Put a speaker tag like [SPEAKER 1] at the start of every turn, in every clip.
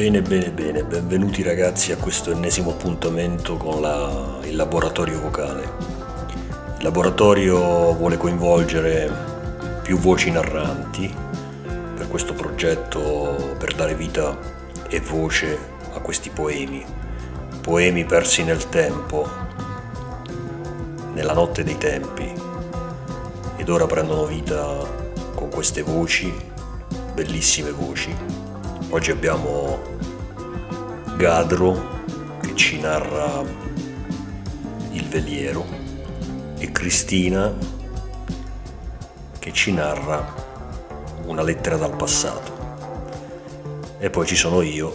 [SPEAKER 1] Bene, benvenuti ragazzi a questo ennesimo appuntamento con il laboratorio vocale. Il laboratorio vuole coinvolgere più voci narranti per questo progetto, per dare vita e voce a questi poemi persi nel tempo, nella notte dei tempi, ed ora prendono vita con queste voci, bellissime voci. Oggi abbiamo Gadro che ci narra Il Veliero e Cristina che ci narra Una lettera dal passato. E poi ci sono io,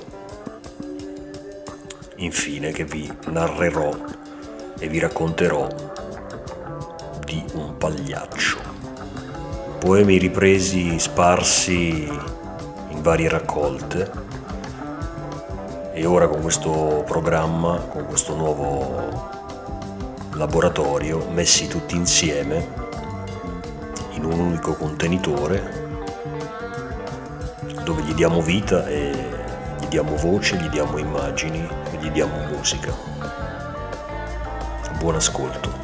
[SPEAKER 1] infine, che vi narrerò e vi racconterò di Un pagliaccio. Poemi ripresi, sparsi in varie raccolte, e ora con questo programma, con questo nuovo laboratorio, messi tutti insieme in un unico contenitore dove gli diamo vita e gli diamo voce, gli diamo immagini e gli diamo musica. Buon ascolto.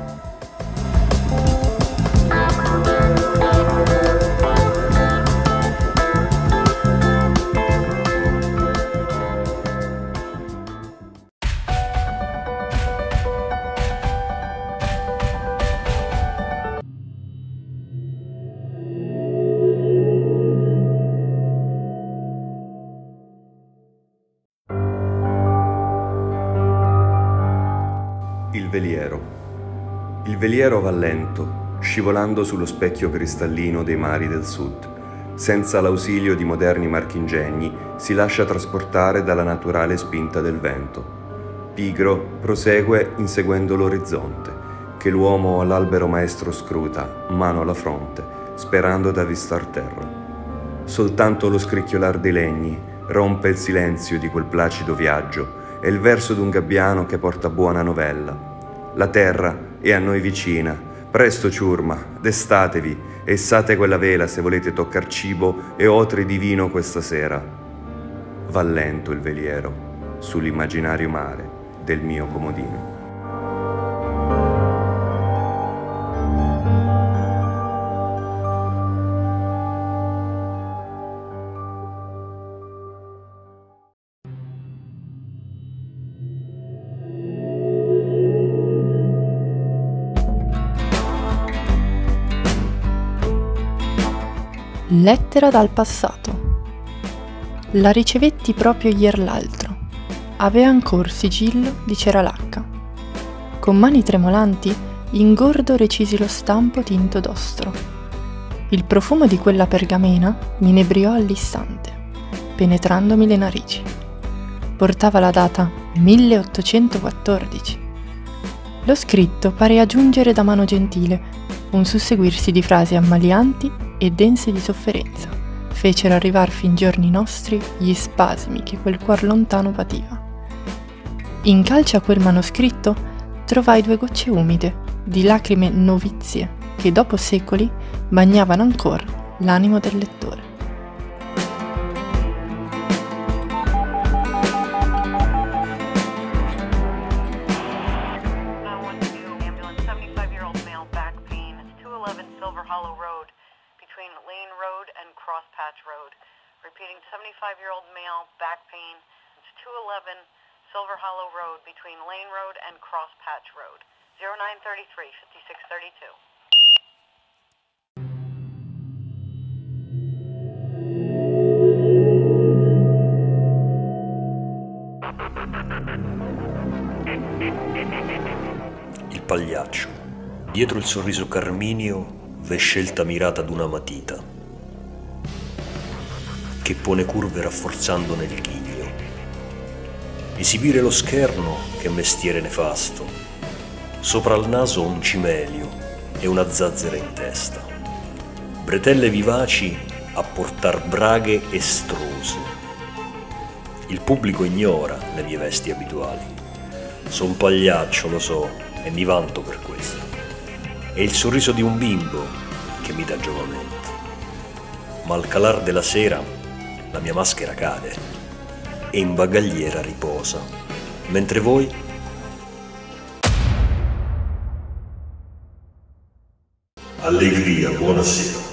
[SPEAKER 2] Il veliero. Il veliero va lento, scivolando sullo specchio cristallino dei mari del sud. Senza l'ausilio di moderni marchingegni, si lascia trasportare dalla naturale spinta del vento. Pigro prosegue inseguendo l'orizzonte, che l'uomo all'albero maestro scruta, mano alla fronte, sperando d'avvistar terra. Soltanto lo scricchiolar dei legni rompe il silenzio di quel placido viaggio e il verso d'un gabbiano che porta buona novella. La terra è a noi vicina, presto ciurma, destatevi e issate quella vela se volete toccar cibo e otri di vino questa sera. Va lento il veliero sull'immaginario mare del mio comodino.
[SPEAKER 3] Lettera dal passato. La ricevetti proprio ier l'altro. Avea ancor sigillo di cera lacca. Con mani tremolanti ingordo recisi lo stampo tinto d'ostro. Il profumo di quella pergamena m'inebriò all'istante, penetrandomi le narici. Portava la data 1814. Lo scritto pare aggiungere da mano gentile un susseguirsi di frasi ammalianti e dense di sofferenza fecero arrivar fin giorni nostri gli spasimi che quel cuor lontano pativa. In calce a quel manoscritto trovai 2 gocce umide di lacrime novizie che dopo secoli bagnavano ancor l'animo del lettore.
[SPEAKER 4] Silver Hollow Road between Lane Road and Cross Patch Road. Repeating, 75-year-old male, back pain. It's 211 Silver Hollow Road between Lane Road and Cross Patch Road. 0933 5632.
[SPEAKER 1] Il pagliaccio. Dietro il sorriso carminio v'è scelta mirata d'una matita che pone curve rafforzandone il ghignio. Esibire lo scherno, che mestiere nefasto. Sopra il naso un cimelio e una zazzera in testa. Bretelle vivaci a portar braghe estrose. Il pubblico ignora le mie vesti abituali. Son pagliaccio, lo so, e mi vanto per questo. È il sorriso di un bimbo che mi dà giovamento. Ma al calar della sera la mia maschera cade e in bagagliera riposa. Mentre voi? Allegria, buonasera.